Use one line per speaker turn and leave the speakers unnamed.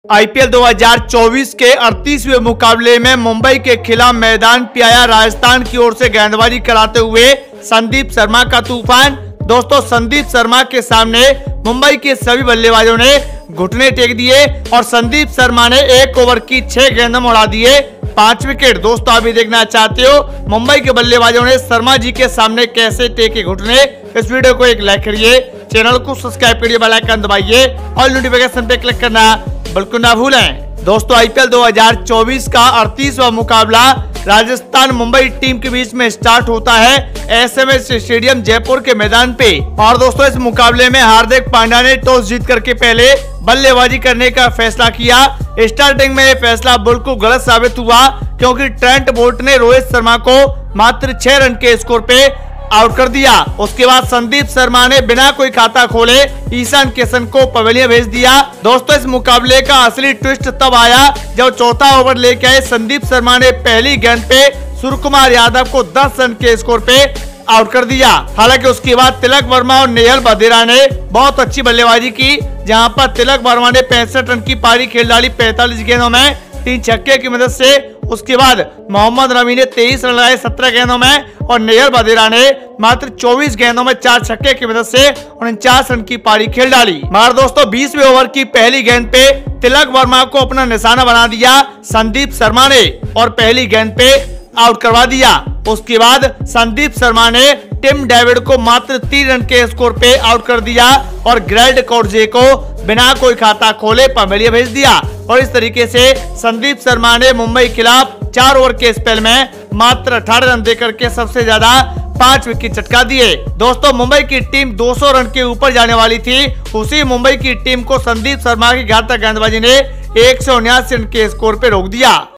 IPL 2024 के 38वें मुकाबले में मुंबई के खिलाफ मैदान पे आया राजस्थान की ओर से गेंदबाजी कराते हुए संदीप शर्मा का तूफान। दोस्तों, संदीप शर्मा के सामने मुंबई के सभी बल्लेबाजों ने घुटने टेक दिए और संदीप शर्मा ने 1 ओवर की 6 गेंदों में उड़ा दिए 5 विकेट। दोस्तों, आप भी देखना चाहते हो मुंबई के बल्लेबाजों ने शर्मा जी के सामने कैसे टेके घुटने? इस वीडियो को एक लाइक करिए, चैनल को सब्सक्राइब करिए, बेल आइकन दबाइए और नोटिफिकेशन पे क्लिक करना बिल्कुल ना भूलें। दोस्तों, आईपीएल 2024 का 38वां मुकाबला राजस्थान मुंबई टीम के बीच में स्टार्ट होता है एसएमएस स्टेडियम जयपुर के मैदान पे। और दोस्तों, इस मुकाबले में हार्दिक पांड्या ने टॉस जीत करके पहले बल्लेबाजी करने का फैसला किया। स्टार्टिंग में यह फैसला बिल्कुल गलत साबित हुआ क्योंकि ट्रेंट बोल्ट ने रोहित शर्मा को मात्र 6 रन के स्कोर पे आउट कर दिया। उसके बाद संदीप शर्मा ने बिना कोई खाता खोले ईशान किशन को पवेलियन भेज दिया। दोस्तों, इस मुकाबले का असली ट्विस्ट तब आया जब चौथा ओवर लेके आए संदीप शर्मा ने पहली गेंद पे सूर्यकुमार यादव को 10 रन के स्कोर पे आउट कर दिया। हालांकि उसके बाद तिलक वर्मा और नेहल बदेरा ने बहुत अच्छी बल्लेबाजी की, जहां पर तिलक वर्मा ने 65 रन की पारी खेल डाली 45 गेंदों में 3 छक्के की मदद से। उसके बाद मोहम्मद रमी ने 23 रन लगाए 17 गेंदों में और नेहल बदेरा ने मात्र 24 गेंदों में 4 छक्के की मदद से 49 रन की पारी खेल डाली। मगर दोस्तों, 20वें ओवर की पहली गेंद पे तिलक वर्मा को अपना निशाना बना दिया संदीप शर्मा ने और पहली गेंद पे आउट करवा दिया। उसके बाद संदीप शर्मा ने टिम डेविड को मात्र 3 रन के स्कोर पे आउट कर दिया और ग्रेड कॉर्जे को बिना कोई खाता खोले पवेलियन भेज दिया। और इस तरीके से संदीप शर्मा ने मुंबई के खिलाफ 4 ओवर के स्पेल में मात्र 18 रन देकर के सबसे ज्यादा 5 विकेट चटका दिए। दोस्तों, मुंबई की टीम 200 रन के ऊपर जाने वाली थी। उसी मुंबई की टीम को संदीप शर्मा की घातक गेंदबाजी ने 179 रन के स्कोर पे रोक दिया।